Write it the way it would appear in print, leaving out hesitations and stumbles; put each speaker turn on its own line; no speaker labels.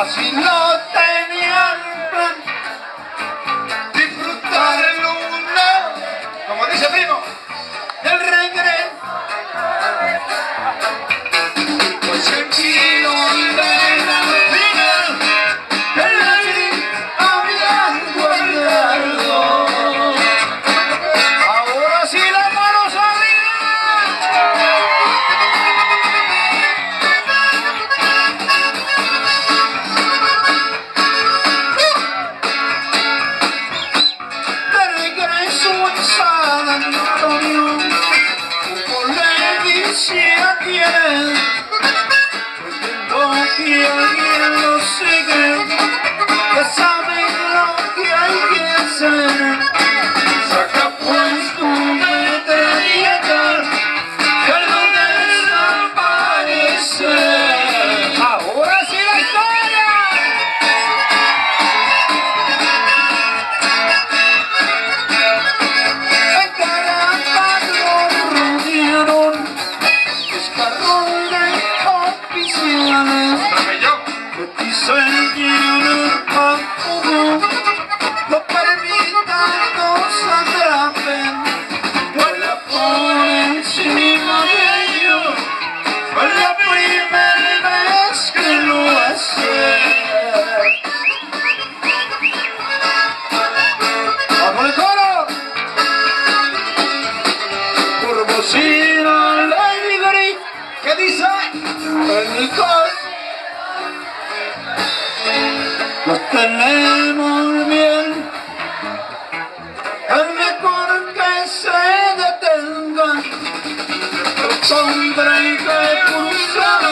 Así lo tenían plan, disfrutar luna, como dice primo, del regreso. Pues aquí donde la vida, el aire habían guardado. Ahora sí las manos arriba. De regreso en San Antonio, como le decía quién, que alguien lo sigue, que sabe lo que hay que hacer. Saca pues tu metralleta, que no desaparece. Ahora sí la historia. En Caracas lo rodearon escuadrones oficiales. Dicen que en el campo no permitan nos atrapen, pues la por encima de ellos, fue la primera vez que lo hace. ¡Vamos el coro! Por bocina Lady Gris, ¿qué dice? En el coro. Los tenemos bien, es mejor que se detengan, los hombres que cruzan